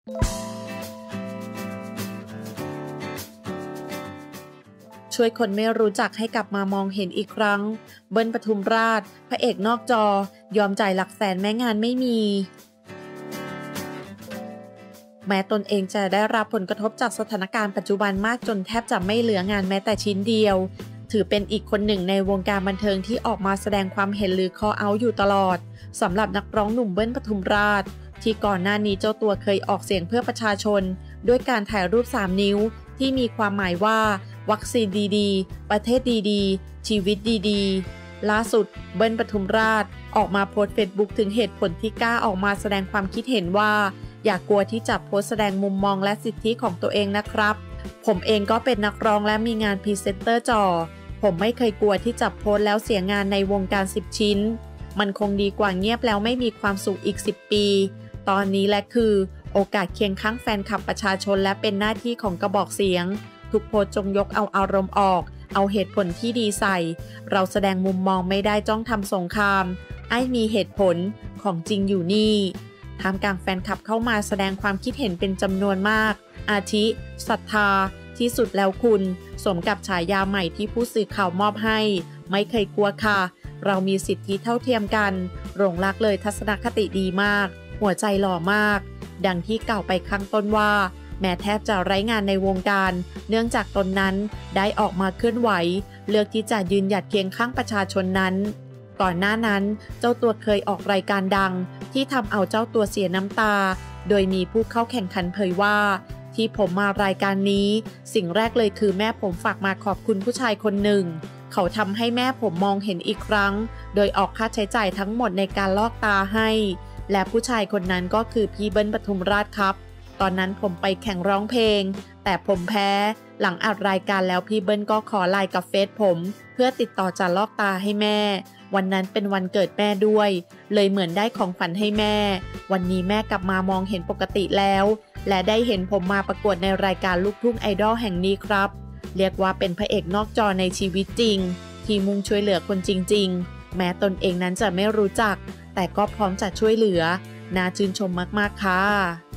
ช่วยคนไม่รู้จักให้กลับมามองเห็นอีกครั้งเบิ้ล ปทุมราชพระเอกนอกจอยอมจ่ายหลักแสนแม้งานไม่มีแม้ตนเองจะได้รับผลกระทบจากสถานการณ์ปัจจุบันมากจนแทบจะไม่เหลืองานแม้แต่ชิ้นเดียวถือเป็นอีกคนหนึ่งในวงการบันเทิงที่ออกมาแสดงความเห็นหรือ call out อยู่ตลอดสำหรับนักร้องหนุ่มเบิ้ล ปทุมราชที่ก่อนหน้านี้เจ้าตัวเคยออกเสียงเพื่อประชาชนด้วยการถ่ายรูป3นิ้วที่มีความหมายว่าวัคซีนดีๆประเทศดีๆชีวิตดีๆล่าสุดเบิ้ล ปทุมราชออกมาโพสต์เฟซบุ๊กถึงเหตุผลที่กล้าออกมาแสดงความคิดเห็นว่าอย่ากลัวที่จะโพสต์แสดงมุมมองและสิทธิของตัวเองนะครับผมเองก็เป็นนักร้องและมีงานพรีเซนเตอร์จ่อผมไม่เคยกลัวที่จะโพสต์แล้วเสียงานในวงการ10ชิ้นมันคงดีกว่าเงียบแล้วไม่มีความสุขอีก10ปีตอนนี้และคือโอกาสเคียงข้างแฟนคลับประชาชนและเป็นหน้าที่ของกระบอกเสียงทุกโพสต์จงยกเอาอารมณ์ออกเอาเหตุผลที่ดีใส่เราแสดงมุมมองไม่ได้จ้องทำสงครามไอ้มีเหตุผลของจริงอยู่นี่ท่ามกลางแฟนคลับเข้ามาแสดงความคิดเห็นเป็นจำนวนมากอาทิศรัทธาที่สุดแล้วคุณสมกับฉายาใหม่ที่ผู้สื่อข่าวมอบให้ไม่เคยกลัวค่ะเรามีสิทธิเท่าเทียมกันหลงรักเลยทัศนคติดีมากหัวใจหล่อมากดังที่กล่าวไปข้างต้นว่าแม้แทบจะไร้งานในวงการเนื่องจากตนนั้นได้ออกมาเคลื่อนไหวเลือกที่จะยืนหยัดเคียงข้างประชาชนนั้นก่อนหน้านั้นเจ้าตัวเคยออกรายการดังที่ทำเอาเจ้าตัวเสียน้ำตาโดยมีผู้เข้าแข่งขันเผยว่าที่ผมมารายการนี้สิ่งแรกเลยคือแม่ผมฝากมาขอบคุณผู้ชายคนหนึ่งเขาทำให้แม่ผมมองเห็นอีกครั้งโดยออกค่าใช้จ่ายทั้งหมดในการลอกตาให้และผู้ชายคนนั้นก็คือพี่เบิ้ล ปทุมราชครับตอนนั้นผมไปแข่งร้องเพลงแต่ผมแพ้หลังอัดรายการแล้วพี่เบิ้ลก็ขอไลน์กับเฟซผมเพื่อติดต่อจะลอกตาให้แม่วันนั้นเป็นวันเกิดแม่ด้วยเลยเหมือนได้ของขวัญให้แม่วันนี้แม่กลับมามองเห็นปกติแล้วและได้เห็นผมมาประกวดในรายการลูกทุ่งไอดอลแห่งนี้ครับเรียกว่าเป็นพระเอกนอกจอในชีวิตจริงที่มุ่งช่วยเหลือคนจริงๆแม้ตนเองนั้นจะไม่รู้จักแต่ก็พร้อมจะช่วยเหลือน่าชื่นชมมากๆค่ะ